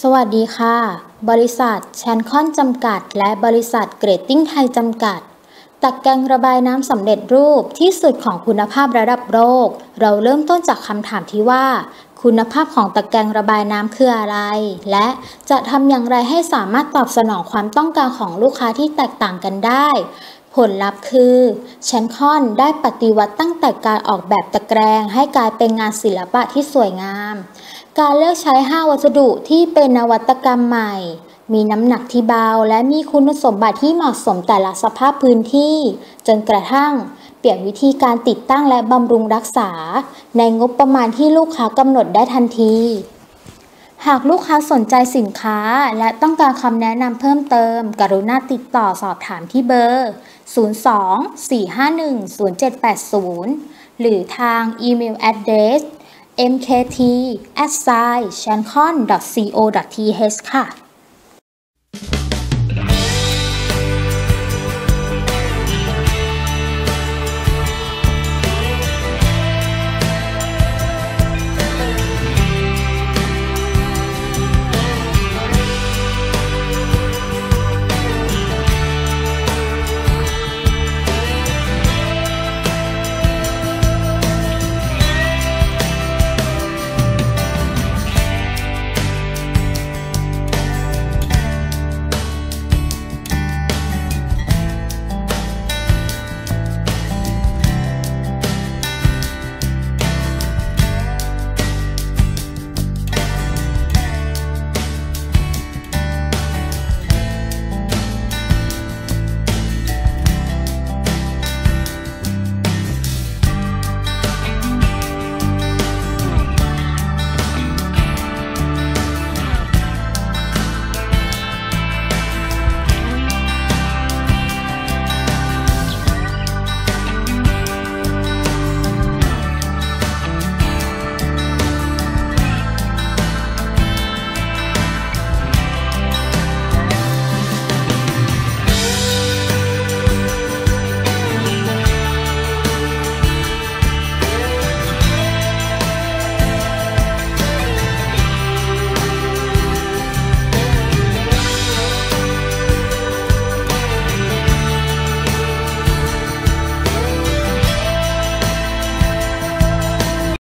สวัสดีค่ะ บริษัทแชนคอนจำกัดและบริษัทเกรดติ้งไทยจำกัดตะแกรงระบายน้ำสำเร็จรูปที่สุดของคุณภาพระดับโลกเราเริ่มต้นจากคำถามที่ว่าคุณภาพของตะแกรงระบายน้ำคืออะไรและจะทำอย่างไรให้สามารถตอบสนองความต้องการของลูกค้าที่แตกต่างกันได้ผลลัพธ์คือแชนคอนได้ปฏิวัติตั้งแต่การออกแบบตะแกรงให้กลายเป็นงานศิลปะที่สวยงามการเลือกใช้5วัสดุที่เป็นนวัตกรรมใหม่มีน้ำหนักที่เบาและมีคุณสมบัติที่เหมาะสมแต่ละสภาพพื้นที่จนกระทั่งเปลี่ยนวิธีการติดตั้งและบำรุงรักษาในงบประมาณที่ลูกค้ากำหนดได้ทันทีหากลูกค้าสนใจสินค้าและต้องการคำแนะนำเพิ่มเติมกรุณาติดต่อสอบถามที่เบอร์ 02-451-0780 หรือทางอีเมล address mkt@chancon.co.th ค่ะ